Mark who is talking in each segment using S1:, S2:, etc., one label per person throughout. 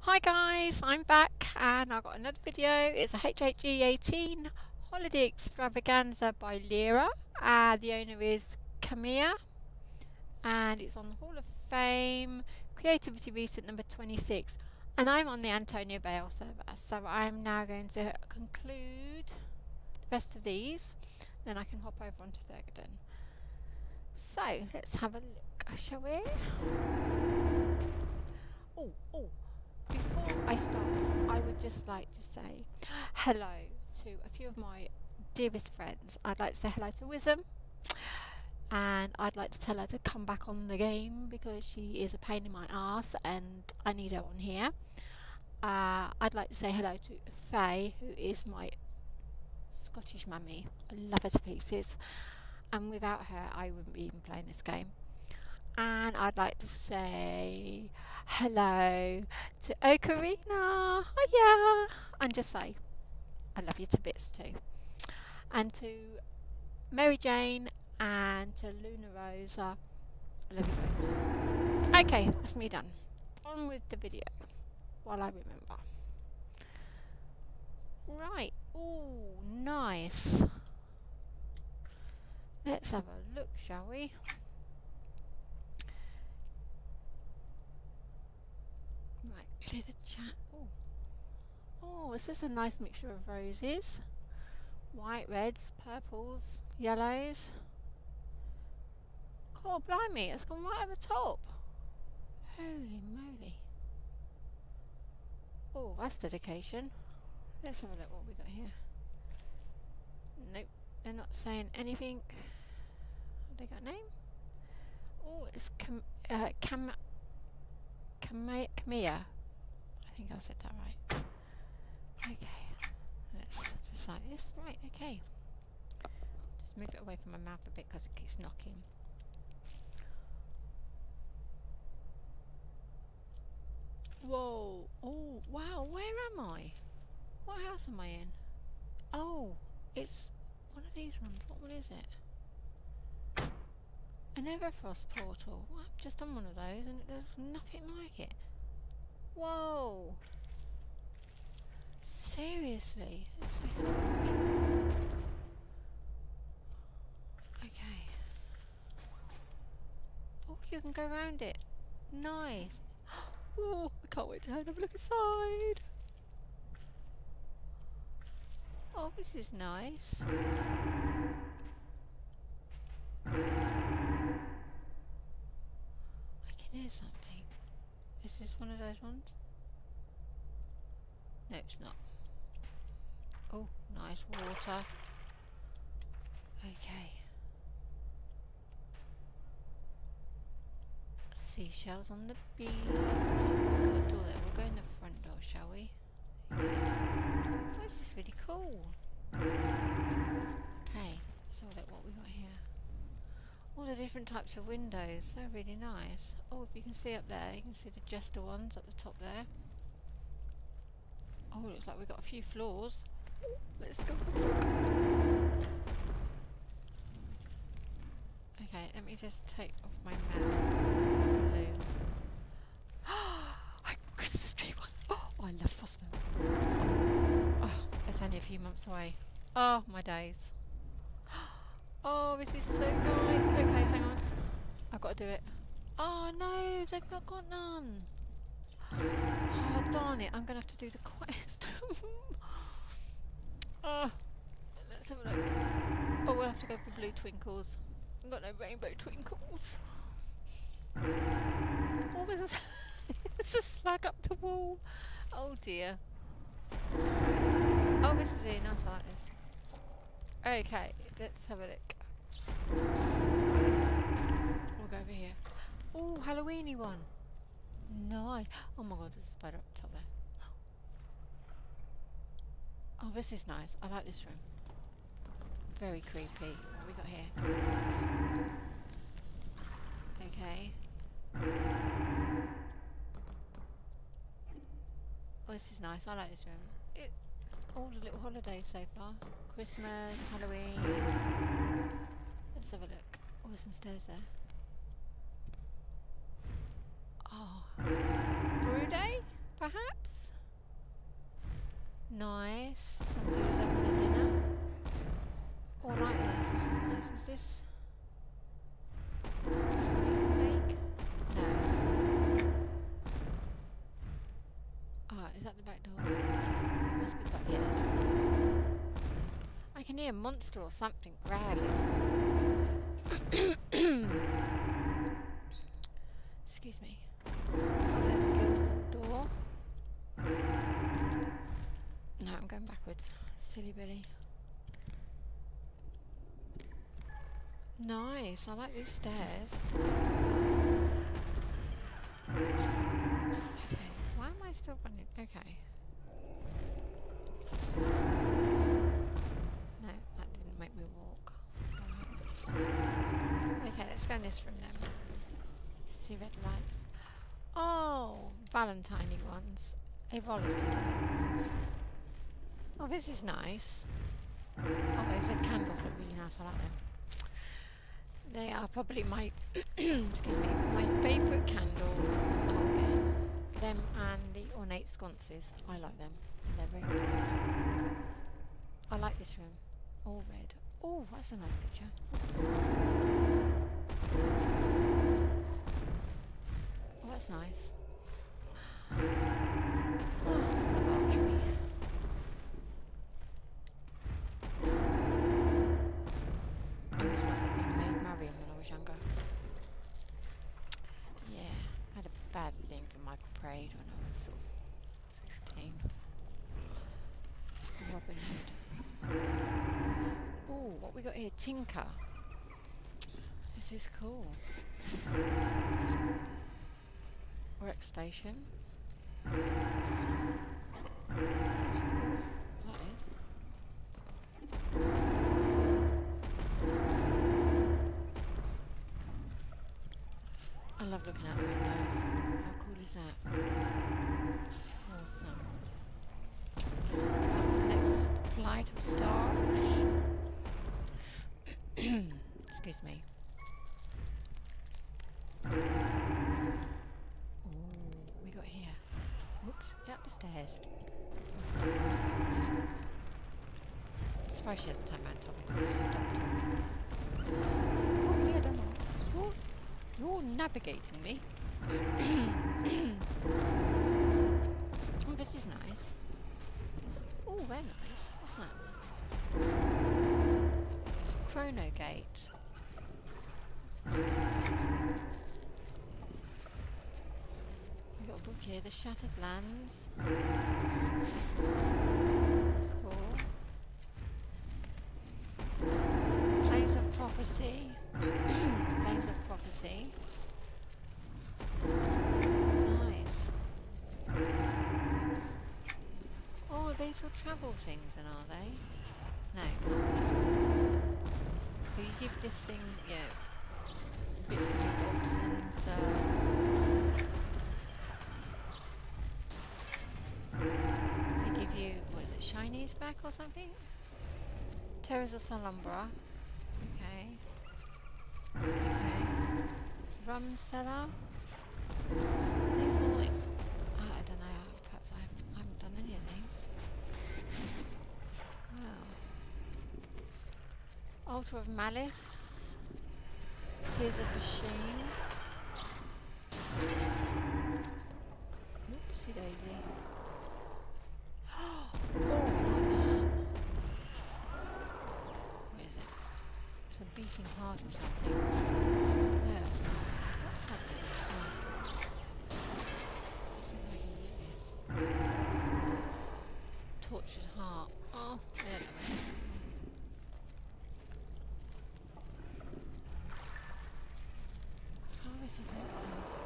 S1: Hi guys, I'm back and I've got another video. It's a HHE18 Holiday Extravaganza by Lyra. The owner is Camilla and it's on the Hall of Fame Creativity Recent number 26, and I'm on the Antonio Bale server, so I'm now going to conclude the rest of these, then I can hop over onto Thurgoden. So let's have a look, shall we? Oh, before I start, I would just like to say hello to a few of my dearest friends. I'd like to say hello to Wisdom, and I'd like to tell her to come back on the game because she is a pain in my ass and I need her on here. I'd like to say hello to Faye, who is my Scottish mummy. I love her to pieces, and without her I wouldn't be even playing this game. And I'd like to say hello to Ocarina, hiya, and just say I love you to bits too. And to Mary Jane and to Luna Rosa, I love you both too. Okay, that's me done. On with the video while I remember. Right, oh nice. Let's have a look, shall we? Right, clear the chat. Oh, is this a nice mixture of roses? White, reds, purples, yellows. God blimey, it's gone right over the top. Holy moly. Oh, that's dedication. Let's have a look what we got here. Nope, they're not saying anything. Have they got a name? Oh, it's Camilla. I think I've said that right. Okay, let's just like this. Right, okay. Just move it away from my mouth a bit because it keeps knocking. Whoa, oh wow, where am I? What house am I in? Oh, it's one of these ones. What one is it? An Everfrost portal. Well, I've just done one of those and there's nothing like it. Whoa. Seriously? Let's see. Okay. Oh, you can go around it. Nice. Oh, I can't wait to have a look inside. Oh, this is nice. I can hear something. Is this one of those ones? No, it's not. Oh, nice water. Okay. Seashells on the beach. We've got a door there. We'll go in the front door, shall we? Yeah. Oh, this is really cool. Okay, let's have a look what we got here. All the different types of windows. They're really nice. Oh, if you can see up there, you can see the Jester ones at the top there. Oh, looks like we've got a few floors. Let's go. Okay, let me just take off my mouth. Christmas tree one. Oh, I love Frostville. Oh, it's only a few months away. Oh, my days. Oh, this is so nice. Okay, hang on. I've got to do it. Oh no, they've not got none. Oh darn it, I'm going to have to do the quest. Oh, let's have a look. Oh, we'll have to go for blue twinkles. I've got no rainbow twinkles. Oh, there's a slug up the wall. Oh dear. Oh, this is really nice, I like this. Okay, let's have a look. We'll go over here. Oh, Halloweeny one. Nice. Oh my god, there's a spider up top there. Oh, this is nice. I like this room. Very creepy. What we got here? Okay. Oh, this is nice. I like this room. All the little holidays so far. Christmas, Halloween. Let's have a look. Oh, there's some stairs there. Oh. Brew day? perhaps? Nice. Somebody who's having their dinner. Oh, like this. This is nice. Is this something you can make? No. Ah, is that the back door? Must be back. Yeah, that's right. I can hear a monster or something growling. Excuse me. Oh, there's the guild door. No, I'm going backwards. Silly Billy. Nice, I like these stairs. Okay, why am I still running? Okay. No, that didn't make me walk. Right. Okay, let's go in this room then. See red lights. Oh, Valentine-y ones. Evolicid ones. Oh, this is nice. Oh, those red candles look really nice. I like them. They are probably my excuse me, my favourite candles in the whole game. Them and the ornate sconces. I like them. They're very good. I like this room. All red. Oh, that's a nice picture. Oops. Oh, that's nice. Oh, laboratory. I was not being made Marion when I was younger. Yeah, I had a bad thing for Michael Praed when I was sort of 15. Robin Hood. Oh, what we got here? Tinker. This is cool. Rec station. This is really cool. That is. I love looking out the windows. How cool is that? Awesome. Next flight of stars. Excuse me. Oh, we got here. Whoops, up the stairs. I'm surprised she hasn't turned around and told me to stop talking. Come here, Damaris. You're navigating me. Oh, this is nice. Oh, very nice. What's that? Chrono Gate. We got a book here. The Shattered Lands. Cool. Planes of Prophecy. Planes of Prophecy. Nice. Oh, are these all travel things then, are they? No, can't be. But you give this thing, yeah, bits and bobs and they give you, what is it, shinies back or something? Terrors of Salumbra. Okay. Okay. Rum cellar. These all, I don't know, perhaps I haven't done any of these. Wow. Altar of Malice. Tears of Machine. Oopsie daisy. Oh, I like that. What is it? It's a beating heart or something. No, it's not. What's happening? Tortured heart. Oh, I don't know. Oh, this is what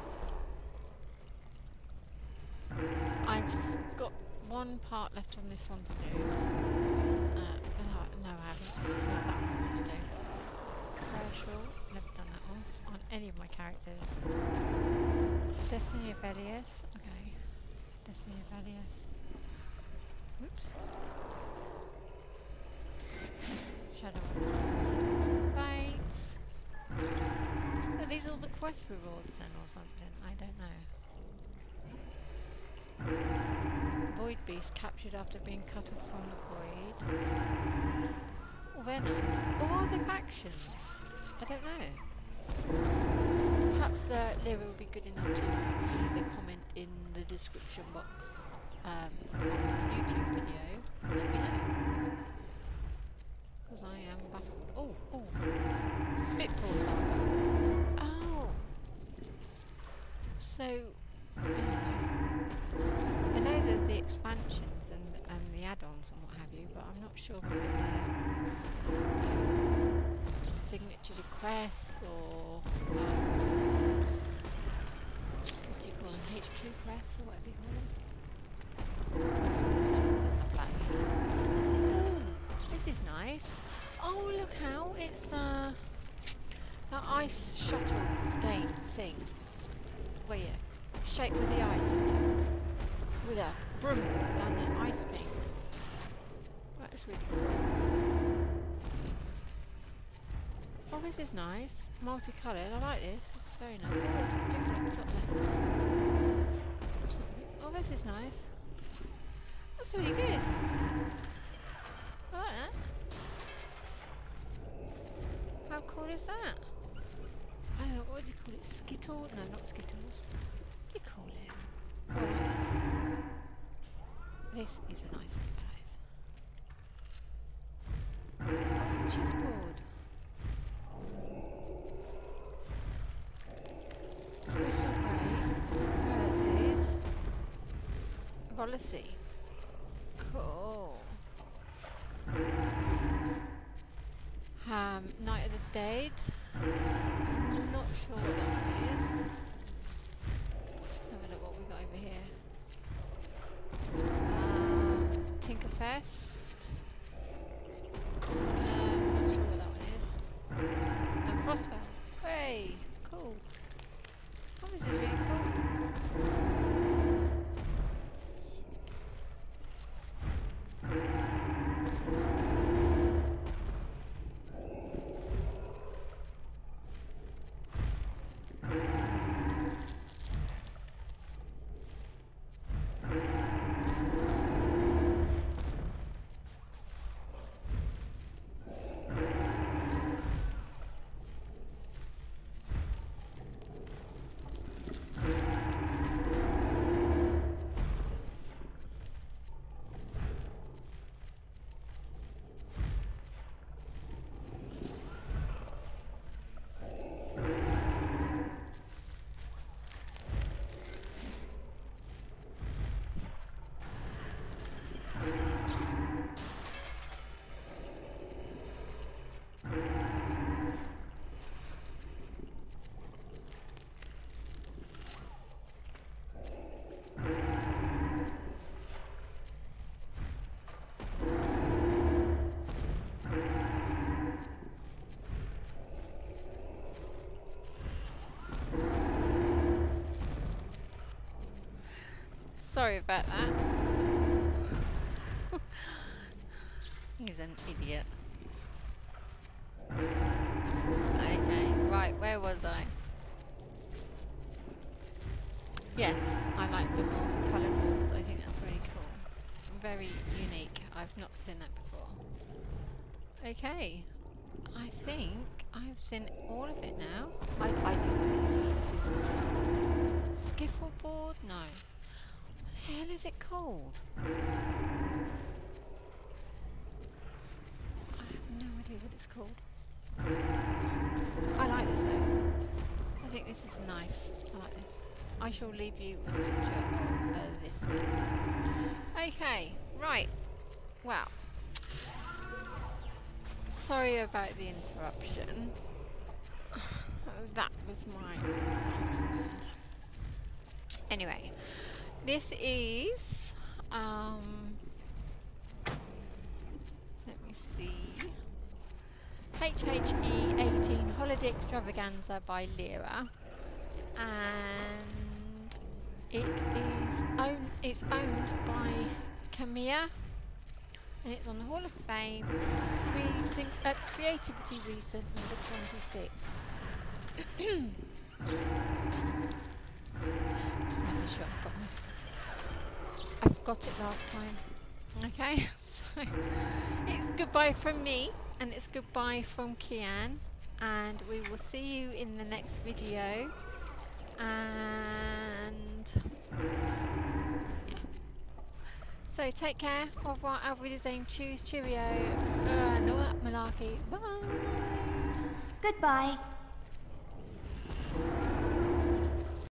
S1: cool. I've got one part left on this one to do. This is that. No, I haven't. No, that one to do. Commercial. Never done that one on any of my characters. Destiny of Elias. Okay. Destiny of Elias. Whoops. Shadow of the Sun, Fates. Are these all the quest rewards then or something? I don't know. beast captured after being cut off from the void. Oh, very nice. Or are they factions? I don't know. Perhaps Lyra will be good enough to leave a comment in the description box on the YouTube video. Let me know. Because I am baffled. Oh, Spitball Saga. Oh. So, I know that the expansions and the add-ons and what have you, but I'm not sure whether they're signature quests or what do you call them? HQ quests or whatever you call them. Since I played. Ooh, this is nice. Oh, look how it's that ice shuttle game thing. Where you shape with the ice, with a broom down the ice thing. That's really cool. Oh, this is nice. Multicoloured. I like this. It's very nice. Oh, it's different at the top there. Oh, this is nice. That's really good. I like that. How cool is that? I don't know, what do you call it? Skittle? No, not Skittles. What do you call it? Oh, this is a nice one, guys. Oh, it's a chessboard. Crystal Bay versus Policy. Cool. Night of the Dead. I'm not sure what that is. Let's have a look what we got over here. Tinkerfest. Not sure what that one is. And Crosswell. Hey, cool. Oh, this is really cool. Sorry about that. He's an idiot. Okay, right, where was I? Yes, I like the multicoloured walls. I think that's really cool. Very unique. I've not seen that before. Okay, I think I've seen all of it now. I do know this is awesome. Skiffle board? No. What the hell is it called? I have no idea what it's called. I like this though. I think this is nice. I like this. I shall leave you with a picture of this thing. Okay, right. Well, sorry about the interruption. That was my husband. Anyway, this is let me see. HHE 18 Holiday Extravaganza by Lyra, and it's owned by Kamiya, and it's on the Hall of Fame Creativity Recent number 26. Just making sure I've got I forgot it last time. Okay, so it's goodbye from me, and it's goodbye from Kian, and we will see you in the next video. And yeah. So take care. Au revoir, auf Wiedersehen, tschüss, cheerio, no malarkey, bye.
S2: Goodbye.